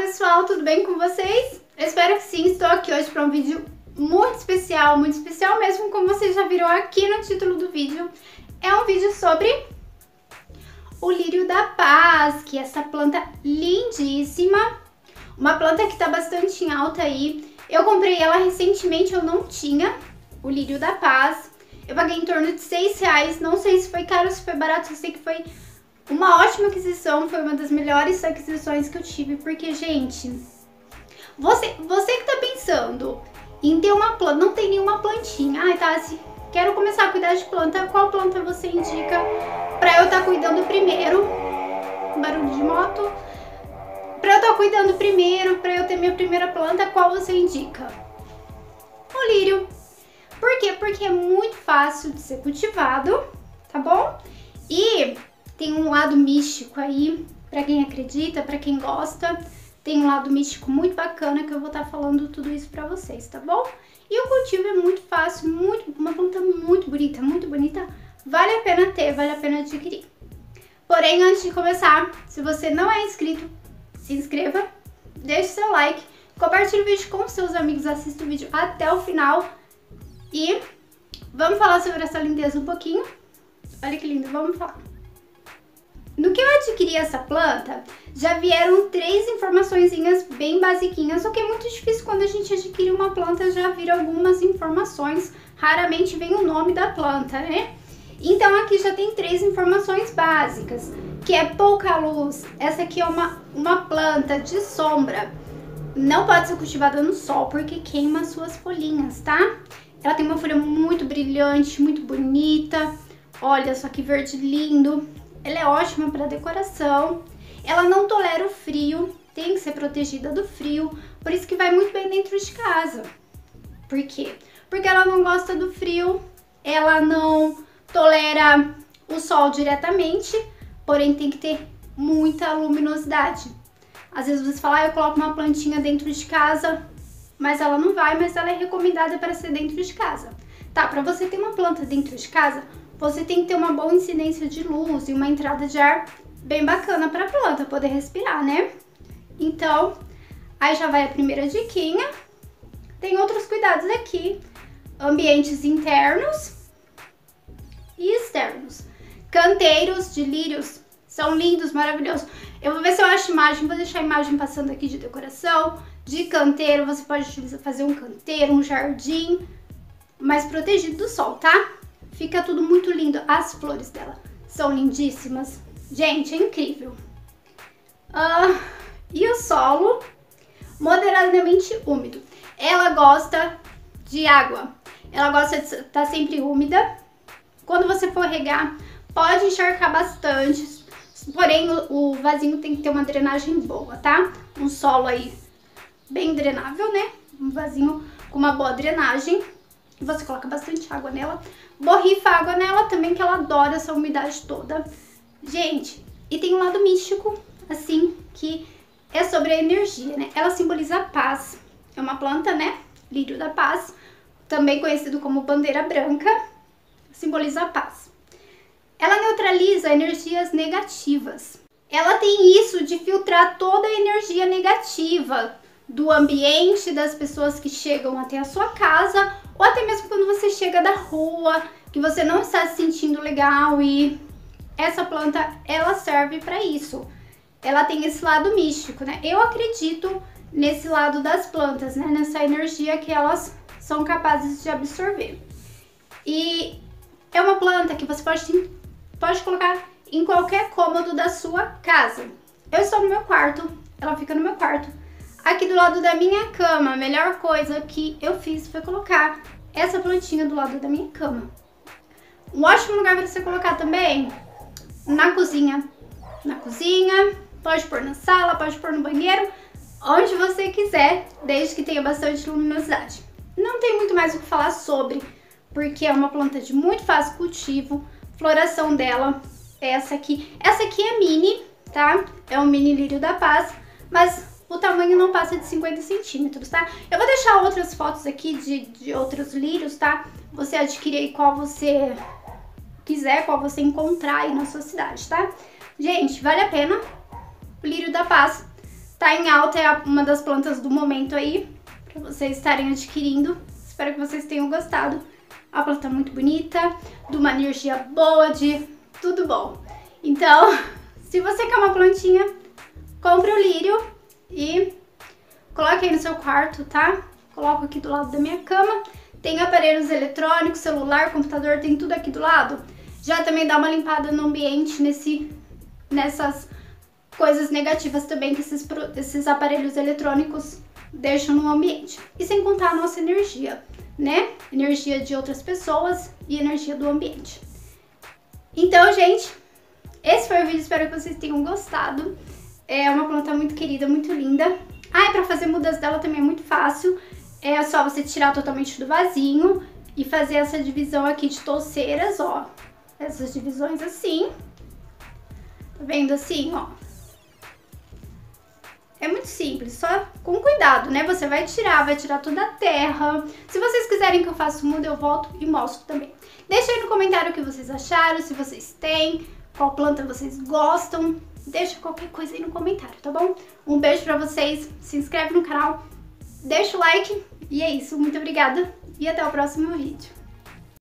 pessoal, tudo bem com vocês? Eu espero que sim, estou aqui hoje para um vídeo muito especial mesmo, como vocês já viram aqui no título do vídeo. É um vídeo sobre o lírio da paz, que é essa planta lindíssima, uma planta que está bastante em alta aí. Eu comprei ela recentemente, eu não tinha o lírio da paz. Eu paguei em torno de R$6, não sei se foi caro ou se foi barato, eu sei que foi uma ótima aquisição, foi uma das melhores aquisições que eu tive, porque, gente, você que tá pensando em ter uma planta, não tem nenhuma plantinha, ai, Tassi, quero começar a cuidar de planta, qual planta você indica pra eu estar cuidando primeiro? Barulho de moto. Pra eu estar cuidando primeiro, pra eu ter minha primeira planta, qual você indica? O lírio. Por quê? Porque é muito fácil de ser cultivado, tá bom? E tem um lado místico aí, pra quem acredita, pra quem gosta. Tem um lado místico muito bacana que eu vou estar falando tudo isso pra vocês, tá bom? E o cultivo é muito fácil, uma planta muito bonita. Vale a pena ter, vale a pena adquirir. Porém, antes de começar, se você não é inscrito, se inscreva, deixe seu like, compartilhe o vídeo com seus amigos, assista o vídeo até o final. E vamos falar sobre essa lindeza um pouquinho. Olha que lindo, vamos falar. No que eu adquiri essa planta, já vieram 3 informaçõezinhas bem basiquinhas, o que é muito difícil quando a gente adquire uma planta, já viram algumas informações, raramente vem o nome da planta, né? Então aqui já tem 3 informações básicas, que é pouca luz, essa aqui é uma planta de sombra, não pode ser cultivada no sol porque queima suas folhinhas, tá? Ela tem uma folha muito brilhante, muito bonita, olha só que verde lindo. Ela é ótima para decoração, ela não tolera o frio, tem que ser protegida do frio, por isso que vai muito bem dentro de casa. Por quê? Porque ela não gosta do frio, ela não tolera o sol diretamente, porém tem que ter muita luminosidade. Às vezes você fala, eu coloco uma plantinha dentro de casa, mas ela não vai, mas ela é recomendada para ser dentro de casa. Tá, para você ter uma planta dentro de casa, você tem que ter uma boa incidência de luz e uma entrada de ar bem bacana para a planta poder respirar, né? Então, aí já vai a primeira diquinha. Tem outros cuidados aqui, ambientes internos e externos. Canteiros de lírios são lindos, maravilhosos. Eu vou ver se eu acho imagem, vou deixar a imagem passando aqui de decoração, de canteiro. Você pode utilizar, fazer um canteiro, um jardim, mas protegido do sol, tá? Fica tudo muito lindo. As flores dela são lindíssimas. Gente, é incrível. E o solo moderadamente úmido. Ela gosta de água. Ela gosta de estar sempre úmida. Quando você for regar, pode encharcar bastante. Porém, o vasinho tem que ter uma drenagem boa, tá? Um solo aí bem drenável, né? Um vasinho com uma boa drenagem. Você coloca bastante água nela, borrifa água nela também, que ela adora essa umidade toda. Gente, e tem um lado místico, assim, que é sobre a energia, né? Ela simboliza a paz. É uma planta, né? Lírio da paz, também conhecido como bandeira branca, simboliza a paz. Ela neutraliza energias negativas. Ela tem isso de filtrar toda a energia negativa do ambiente, das pessoas que chegam até a sua casa, ou até mesmo quando você chega da rua, que você não está se sentindo legal, e essa planta, ela serve para isso. Ela tem esse lado místico, né? Eu acredito nesse lado das plantas, né? Nessa energia que elas são capazes de absorver. E é uma planta que você pode colocar em qualquer cômodo da sua casa. Eu estou no meu quarto, ela fica no meu quarto. Aqui do lado da minha cama, a melhor coisa que eu fiz foi colocar essa plantinha do lado da minha cama. Um ótimo lugar para você colocar também, na cozinha. Na cozinha, pode pôr na sala, pode pôr no banheiro, onde você quiser, desde que tenha bastante luminosidade. Não tem muito mais o que falar sobre, porque é uma planta de muito fácil cultivo. Floração dela é essa aqui. Essa aqui é mini, tá? É um mini lírio da paz, mas o tamanho não passa de 50 centímetros, tá? Eu vou deixar outras fotos aqui de outros lírios, tá? Você adquire aí qual você quiser, qual você encontrar aí na sua cidade, tá? Gente, vale a pena. O lírio da paz tá em alta, é uma das plantas do momento aí, pra vocês estarem adquirindo. Espero que vocês tenham gostado. A planta é muito bonita, de uma energia boa, de tudo bom. Então, se você quer uma plantinha, compre o lírio e coloque aí no seu quarto, tá? Coloco aqui do lado da minha cama. Tem aparelhos eletrônicos, celular, computador, tem tudo aqui do lado. Já também dá uma limpada no ambiente, nessas coisas negativas também que esses aparelhos eletrônicos deixam no ambiente. E sem contar a nossa energia, né? Energia de outras pessoas e energia do ambiente. Então, gente, esse foi o vídeo, espero que vocês tenham gostado. É uma planta muito querida, muito linda. Ah, e pra fazer mudas dela também é muito fácil. É só você tirar totalmente do vasinho e fazer essa divisão aqui de touceiras, ó. Essas divisões assim. Tá vendo assim, ó? É muito simples, só com cuidado, né? Você vai tirar toda a terra. Se vocês quiserem que eu faça muda, eu volto e mostro também. Deixa aí no comentário o que vocês acharam, se vocês têm, qual planta vocês gostam. Deixa qualquer coisa aí no comentário, tá bom? Um beijo pra vocês, se inscreve no canal, deixa o like e é isso. Muito obrigada e até o próximo vídeo.